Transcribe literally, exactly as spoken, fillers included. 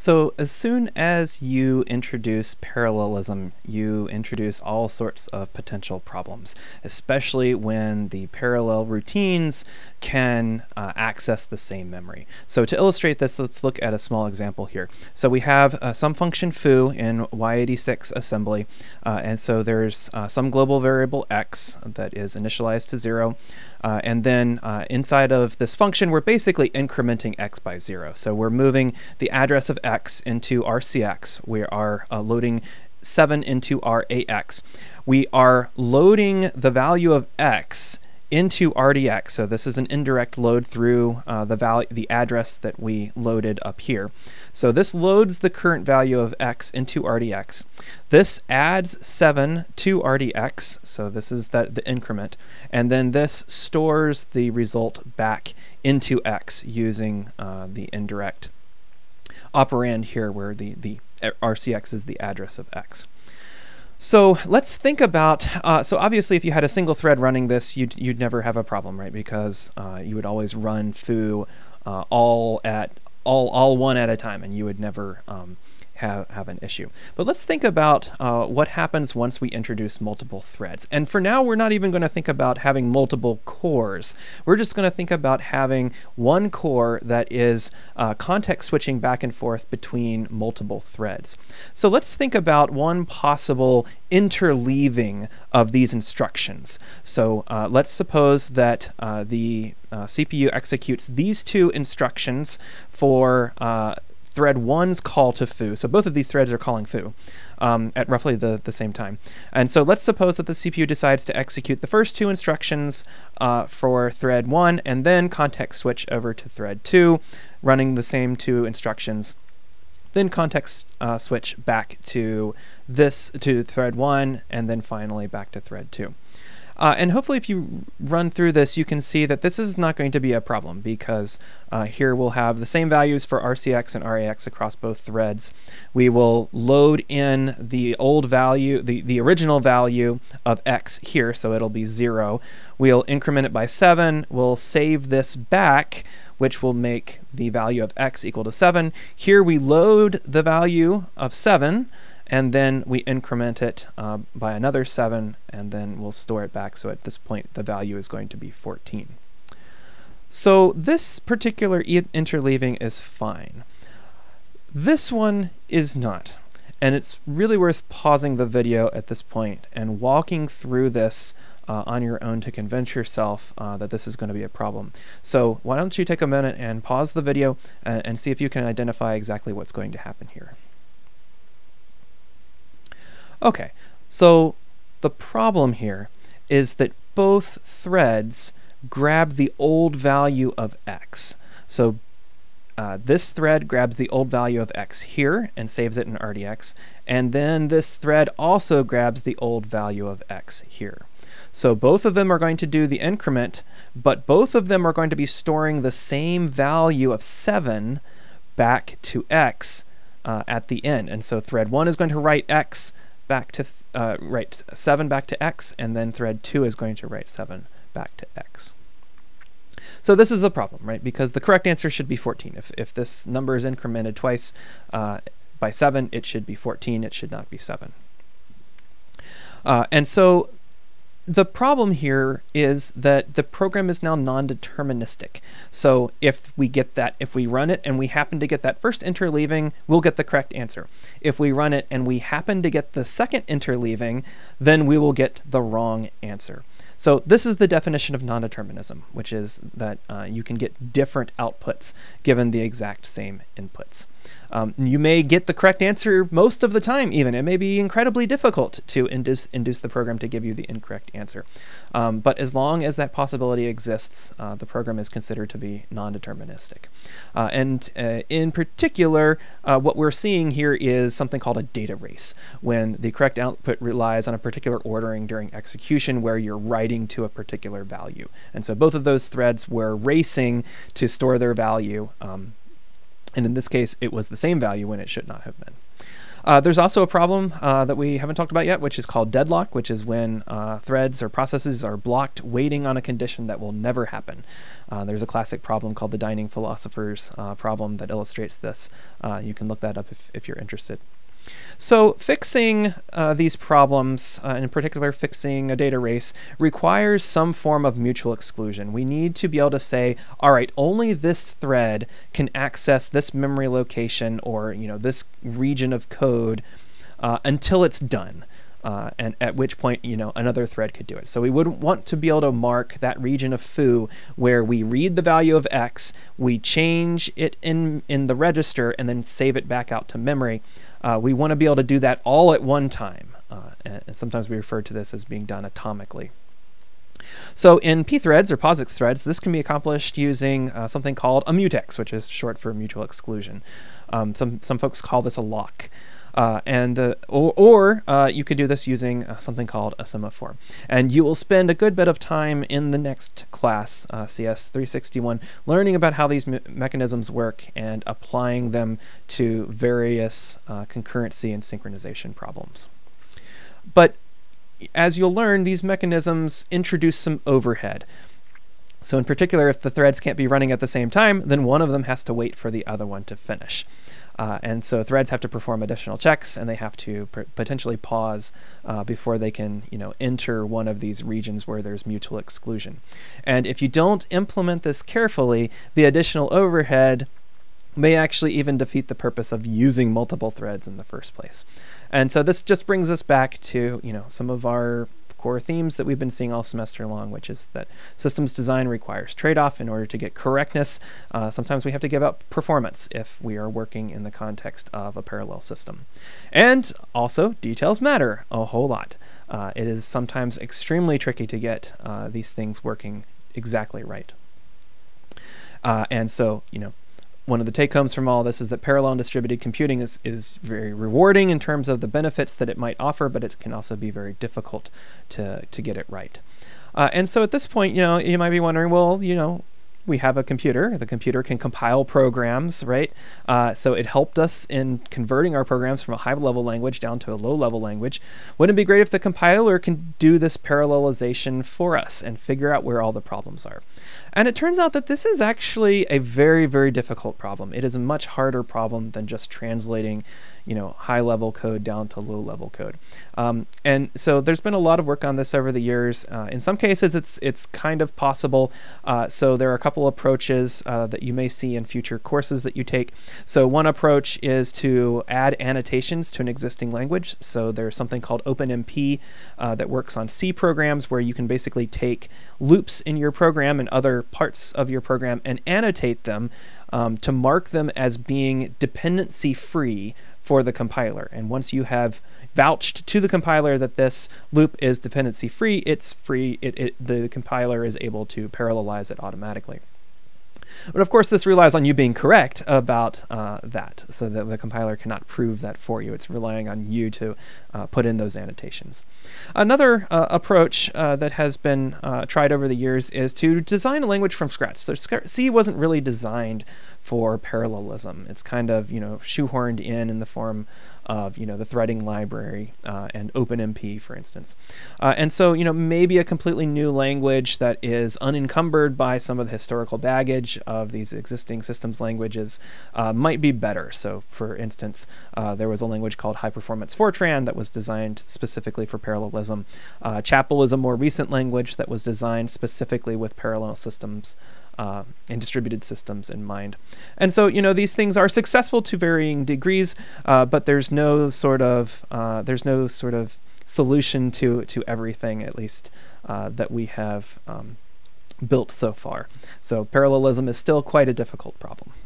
So as soon as you introduce parallelism, you introduce all sorts of potential problems, especially when the parallel routines can uh, access the same memory. So to illustrate this, let's look at a small example here. So we have uh, some function foo in y eighty-six assembly, uh, and so there's uh, some global variable x that is initialized to zero. Uh, and then uh, inside of this function, we're basically incrementing x by zero. So we're moving the address of x into R C X. We are uh, loading seven into our A X. We are loading the value of x into R D X. So this is an indirect load through uh, the value, the address that we loaded up here. So this loads the current value of x into R D X. This adds seven to R D X. So this is that the increment, and then this stores the result back into x using uh, the indirect operand here, where the the R C X is the address of x. So let's think about, uh, so obviously if you had a single thread running this, you'd, you'd never have a problem, right? Because uh, you would always run foo uh, all at all, all one at a time, and you would never um, have, have an issue. But let's think about uh, what happens once we introduce multiple threads. And for now, we're not even going to think about having multiple cores. We're just going to think about having one core that is uh, context switching back and forth between multiple threads. So let's think about one possible interleaving of these instructions. So uh, let's suppose that uh, the uh, C P U executes these two instructions for uh, thread one's call to foo. So both of these threads are calling foo um, at roughly the, the same time. And so let's suppose that the C P U decides to execute the first two instructions uh, for thread one, and then context switch over to thread two, running the same two instructions. Then context uh, switch back to this, to thread one, and then finally back to thread two. Uh, and hopefully if you run through this, you can see that this is not going to be a problem, because uh, here we'll have the same values for R C X and R A X across both threads. We will load in the old value, the, the original value of x here, so it'll be zero. We'll increment it by seven. We'll save this back, which will make the value of x equal to seven. Here we load the value of seven, and then we increment it uh, by another seven, and then we'll store it back. So at this point, the value is going to be fourteen. So this particular interleaving is fine. This one is not. And it's really worth pausing the video at this point and walking through this uh, on your own to convince yourself uh, that this is going to be a problem. So why don't you take a minute and pause the video and, and see if you can identify exactly what's going to happen here. Okay, so the problem here is that both threads grab the old value of x. So uh, this thread grabs the old value of x here and saves it in R D X, and then this thread also grabs the old value of x here. So both of them are going to do the increment, but both of them are going to be storing the same value of seven back to x uh, at the end. And so thread one is going to write x back to uh, write seven back to x, and then thread two is going to write seven back to x. So this is a problem, right? Because the correct answer should be fourteen. If, if this number is incremented twice uh, by seven, it should be fourteen. It should not be seven. Uh, and so the problem here is that the program is now non-deterministic. So if we get that, if we run it and we happen to get that first interleaving, we'll get the correct answer. If we run it and we happen to get the second interleaving, then we will get the wrong answer. So this is the definition of non-determinism, which is that uh, you can get different outputs given the exact same inputs. Um, you may get the correct answer most of the time even. It may be incredibly difficult to induce, induce the program to give you the incorrect answer. Um, but as long as that possibility exists, uh, the program is considered to be non-deterministic. Uh, and uh, in particular, uh, what we're seeing here is something called a data race, when the correct output relies on a particular ordering during execution where you're writing to a particular value. And so both of those threads were racing to store their value, um, and in this case, it was the same value when it should not have been. Uh, there's also a problem uh, that we haven't talked about yet, which is called deadlock, which is when uh, threads or processes are blocked waiting on a condition that will never happen. Uh, there's a classic problem called the Dining Philosopher's uh, problem that illustrates this. Uh, you can look that up if, if you're interested. So fixing uh, these problems, uh, in particular fixing a data race, requires some form of mutual exclusion. We need to be able to say, all right, only this thread can access this memory location or you know this region of code uh, until it's done. Uh, and at which point, you know, another thread could do it. So we would want to be able to mark that region of foo where we read the value of x, we change it in, in the register, and then save it back out to memory. Uh, we want to be able to do that all at one time. Uh, and sometimes we refer to this as being done atomically. So in pthreads or POSIX threads, this can be accomplished using uh, something called a mutex, which is short for mutual exclusion. Um, some, some folks call this a lock. Uh, and uh, or, or uh, you could do this using uh, something called a semaphore. And you will spend a good bit of time in the next class, uh, C S three sixty-one, learning about how these me mechanisms work and applying them to various uh, concurrency and synchronization problems. But as you'll learn, these mechanisms introduce some overhead. So in particular, if the threads can't be running at the same time, then one of them has to wait for the other one to finish. Uh, and so threads have to perform additional checks, and they have to potentially pause uh, before they can, you know, enter one of these regions where there's mutual exclusion. And if you don't implement this carefully, the additional overhead may actually even defeat the purpose of using multiple threads in the first place. And so this just brings us back to, you know, some of our core themes that we've been seeing all semester long, which is that systems design requires trade-off in order to get correctness. Uh, sometimes we have to give up performance if we are working in the context of a parallel system. And also, details matter a whole lot. Uh, it is sometimes extremely tricky to get uh, these things working exactly right. Uh, and so, you know, one of the take-homes from all this is that parallel and distributed computing is, is very rewarding in terms of the benefits that it might offer, but it can also be very difficult to, to get it right. Uh, and so at this point, you know, you might be wondering, well, you know, we have a computer. The computer can compile programs, right? Uh, so it helped us in converting our programs from a high-level language down to a low-level language. Wouldn't it be great if the compiler can do this parallelization for us and figure out where all the problems are? And it turns out that this is actually a very, very difficult problem. It is a much harder problem than just translating, you know, high-level code down to low-level code. Um, and so there's been a lot of work on this over the years. Uh, in some cases, it's it's kind of possible. Uh, so there are a couple approaches uh, that you may see in future courses that you take. So one approach is to add annotations to an existing language. So there's something called OpenMP uh, that works on C programs, where you can basically take loops in your program and other parts of your program and annotate them um, to mark them as being dependency-free for the compiler. And once you have vouched to the compiler that this loop is dependency-free, it's free. It, it, the compiler is able to parallelize it automatically. But of course, this relies on you being correct about uh, that, so that the compiler cannot prove that for you. It's relying on you to uh, put in those annotations. Another uh, approach uh, that has been uh, tried over the years is to design a language from scratch. So C wasn't really designed for parallelism. It's kind of, you know, shoehorned in in the form of, you know, the threading library uh, and OpenMP, for instance. Uh, and so, you know, maybe a completely new language that is unencumbered by some of the historical baggage of these existing systems languages uh, might be better. So, for instance, uh, there was a language called High Performance Fortran that was designed specifically for parallelism. Uh, Chapel is a more recent language that was designed specifically with parallel systems Uh, and distributed systems in mind. And so, you know, these things are successful to varying degrees, uh, but there's no sort of uh, there's no sort of solution to to everything, at least uh, that we have um, built so far. So parallelism is still quite a difficult problem.